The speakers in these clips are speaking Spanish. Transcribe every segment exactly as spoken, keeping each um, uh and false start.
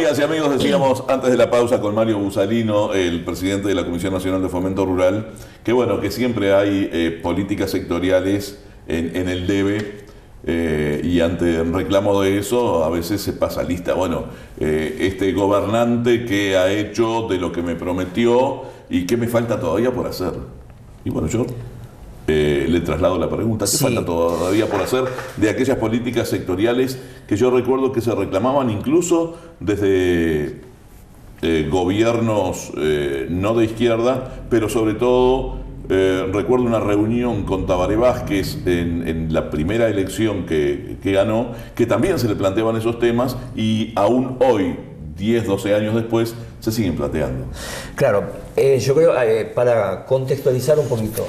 amigas y amigos, decíamos antes de la pausa con Mario Busalino, el presidente de la Comisión Nacional de Fomento Rural, que bueno, que siempre hay eh, políticas sectoriales en, en el debe, eh, y ante el reclamo de eso a veces se pasa lista. Bueno, eh, este gobernante, ¿qué ha hecho de lo que me prometió y qué me falta todavía por hacer? Y bueno, yo eh, le traslado la pregunta, ¿qué Sí. falta todavía por hacer de aquellas políticas sectoriales que yo recuerdo que se reclamaban incluso desde eh, gobiernos eh, no de izquierda, pero sobre todo eh, recuerdo una reunión con Tabaré Vázquez en, en la primera elección que, que ganó, que también se le planteaban esos temas y aún hoy, diez, doce años después, se siguen planteando. Claro, eh, yo creo, eh, para contextualizar un poquito,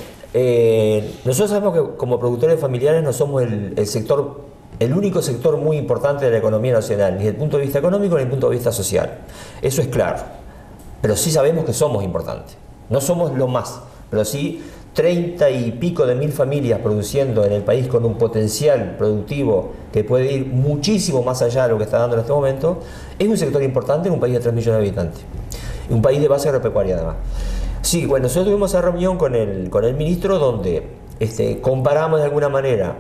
eh, nosotros sabemos que como productores familiares no somos el, el sector, el único sector muy importante de la economía nacional, ni desde el punto de vista económico ni desde el punto de vista social. Eso es claro, pero sí sabemos que somos importantes. No somos lo más, pero sí treinta y pico de mil familias produciendo en el país con un potencial productivo que puede ir muchísimo más allá de lo que está dando en este momento. Es un sector importante en un país de tres millones de habitantes, un país de base agropecuaria además. Sí, bueno, nosotros tuvimos esa reunión con el, con el ministro donde este, comparamos de alguna manera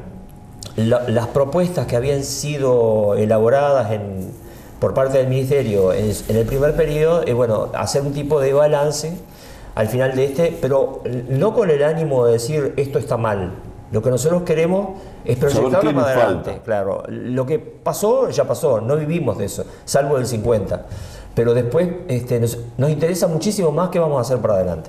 la, las propuestas que habían sido elaboradas en, por parte del ministerio en, en el primer periodo, y bueno, hacer un tipo de balance al final de este, pero no con el ánimo de decir esto está mal. Lo que nosotros queremos es proyectarlo más adelante. Falta. Claro, lo que pasó, ya pasó, no vivimos de eso, salvo del cincuenta. Pero después este, nos, nos interesa muchísimo más qué vamos a hacer para adelante.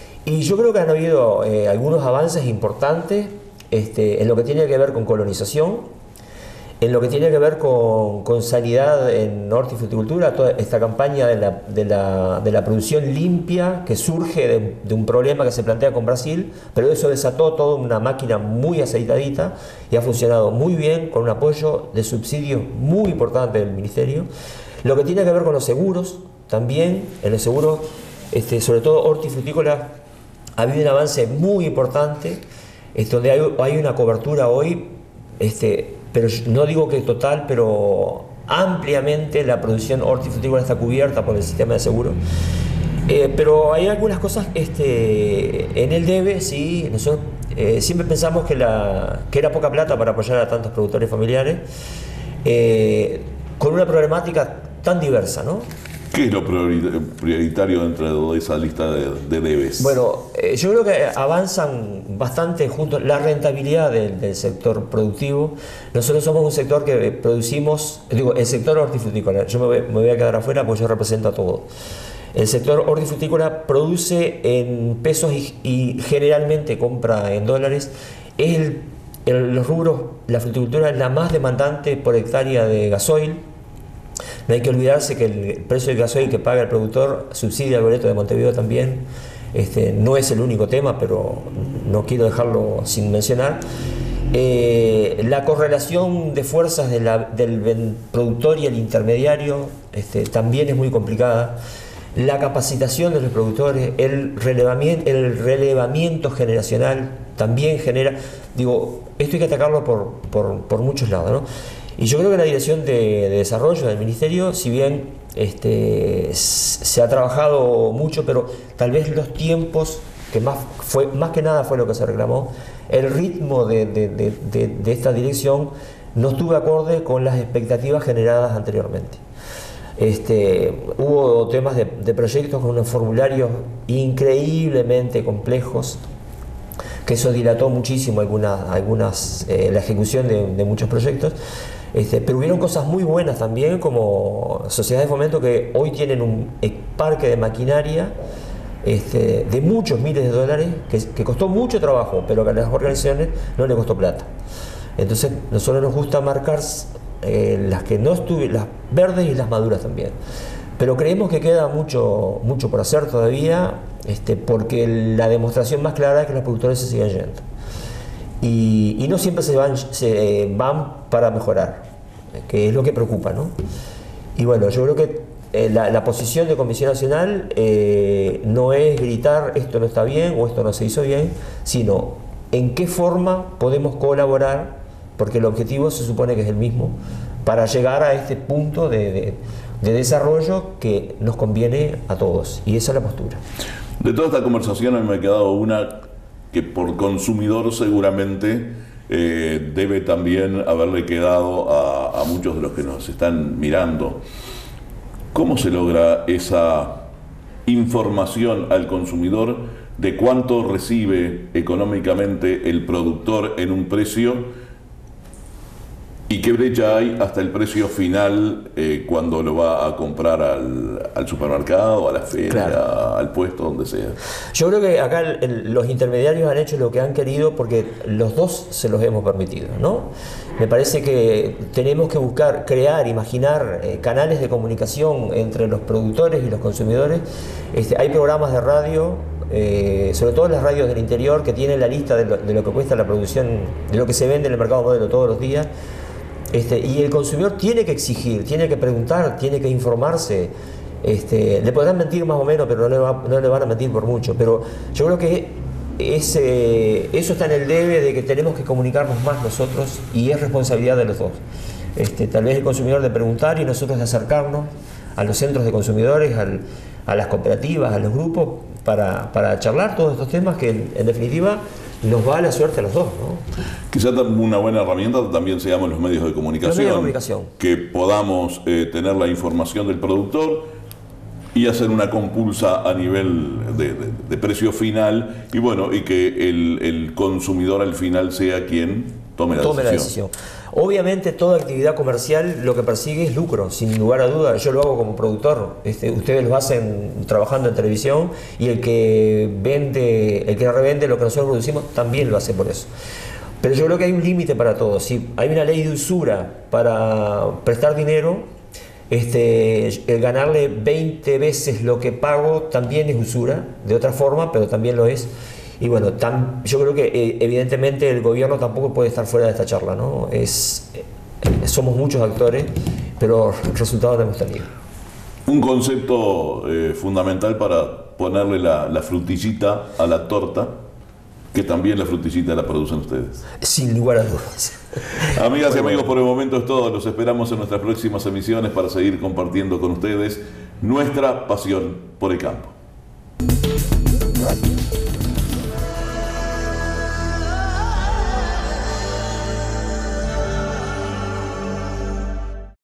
Y yo creo que han habido eh, algunos avances importantes este, en lo que tiene que ver con colonización, en lo que tiene que ver con, con sanidad en hortifruticultura, toda esta campaña de la, de la, de la producción limpia que surge de, de un problema que se plantea con Brasil, pero eso desató toda una máquina muy aceitadita y ha funcionado muy bien con un apoyo de subsidios muy importante del Ministerio. Lo que tiene que ver con los seguros, también en los seguros, este, sobre todo hortifrutícola, ha habido un avance muy importante, es donde hay, hay una cobertura hoy, este, pero no digo que total, pero ampliamente la producción hortifrutícola está cubierta por el sistema de seguro. Eh, pero hay algunas cosas este, en el debe, sí, nosotros eh, siempre pensamos que, la, que era poca plata para apoyar a tantos productores familiares, eh, con una problemática tan diversa, ¿no? ¿Qué es lo prioritario dentro de esa lista de, de debes? Bueno, eh, yo creo que avanzan bastante juntos la rentabilidad del, del sector productivo. Nosotros somos un sector que producimos, digo, el sector hortifrutícola, yo me voy, me voy a quedar afuera porque yo represento a todo. El sector hortifrutícola produce en pesos y, y generalmente compra en dólares. Es el, el, los rubros, la fruticultura es la más demandante por hectárea de gasoil. No hay que olvidarse que el precio del gasoil que paga el productor subsidia al boleto de Montevideo también. Este, no es el único tema, pero no quiero dejarlo sin mencionar. Eh, la correlación de fuerzas de la, del productor y el intermediario este, también es muy complicada. La capacitación de los productores, el relevamiento, el relevamiento generacional también genera. Digo, esto hay que atacarlo por, por, por muchos lados, ¿no? Y yo creo que la Dirección de, de Desarrollo del Ministerio, si bien este, se ha trabajado mucho, pero tal vez los tiempos, que más, fue, más que nada fue lo que se reclamó, el ritmo de, de, de, de, de esta dirección no estuvo acorde con las expectativas generadas anteriormente. Este, hubo temas de, de proyectos con unos formularios increíblemente complejos, que eso dilató muchísimo algunas, algunas, eh, la ejecución de, de muchos proyectos. Este, pero hubieron cosas muy buenas también, como sociedades de fomento que hoy tienen un parque de maquinaria este, de muchos miles de dólares, que, que costó mucho trabajo, pero que a las organizaciones no les costó plata. Entonces, nosotros nos gusta marcar eh, las que no estuvieron, las verdes y las maduras también. Pero creemos que queda mucho, mucho por hacer todavía, este, porque la demostración más clara es que los productores se siguen yendo. Y, y no siempre se van, se van para mejorar, que es lo que preocupa, ¿no? Y bueno, yo creo que eh, la, la posición de Comisión Nacional eh, no es gritar esto no está bien o esto no se hizo bien, sino en qué forma podemos colaborar, porque el objetivo se supone que es el mismo, para llegar a este punto de, de de desarrollo que nos conviene a todos, y esa es la postura. De toda esta conversación a mí me ha quedado una que por consumidor seguramente eh, debe también haberle quedado a, a muchos de los que nos están mirando. ¿Cómo se logra esa información al consumidor de cuánto recibe económicamente el productor en un precio y qué brecha hay hasta el precio final eh, cuando lo va a comprar al, al supermercado, a la feria, claro, al puesto, donde sea? Yo creo que acá el, el, los intermediarios han hecho lo que han querido porque los dos se los hemos permitido, ¿no? Me parece que tenemos que buscar, crear, imaginar eh, canales de comunicación entre los productores y los consumidores. Este, hay programas de radio, eh, sobre todo las radios del interior, que tienen la lista de lo, de lo que cuesta la producción, de lo que se vende en el mercado modelo todos los días. Este, y el consumidor tiene que exigir, tiene que preguntar, tiene que informarse. Este, le podrán mentir más o menos, pero no le, va, no le van a mentir por mucho. Pero yo creo que ese, eso está en el debe de que tenemos que comunicarnos más nosotros, y es responsabilidad de los dos. Este, tal vez el consumidor de preguntar y nosotros de acercarnos a los centros de consumidores, al, a las cooperativas, a los grupos, para, para charlar todos estos temas que en, en definitiva nos va a la suerte a los dos, ¿no? Quizá una buena herramienta también seamos los medios de comunicación, los medios de comunicación. Que podamos eh, tener la información del productor y hacer una compulsa a nivel de, de, de precio final, y bueno, y que el, el consumidor al final sea quien tome la tome decisión. la decisión. Obviamente toda actividad comercial lo que persigue es lucro, sin lugar a duda. Yo lo hago como productor, este, ustedes lo hacen trabajando en televisión, y el que vende, el que revende lo que nosotros producimos también lo hace por eso. Pero yo creo que hay un límite para todo. Si hay una ley de usura para prestar dinero, este, el ganarle veinte veces lo que pago también es usura, de otra forma, pero también lo es. Y bueno, tan, yo creo que eh, evidentemente el gobierno tampoco puede estar fuera de esta charla, ¿no? Es, eh, somos muchos actores, pero resultados no hemos tenido. Un concepto eh, fundamental para ponerle la, la frutillita a la torta, que también la frutillita la producen ustedes. Sin lugar a dudas. Amigas y amigos, por el momento es todo. Los esperamos en nuestras próximas emisiones para seguir compartiendo con ustedes nuestra pasión por el campo.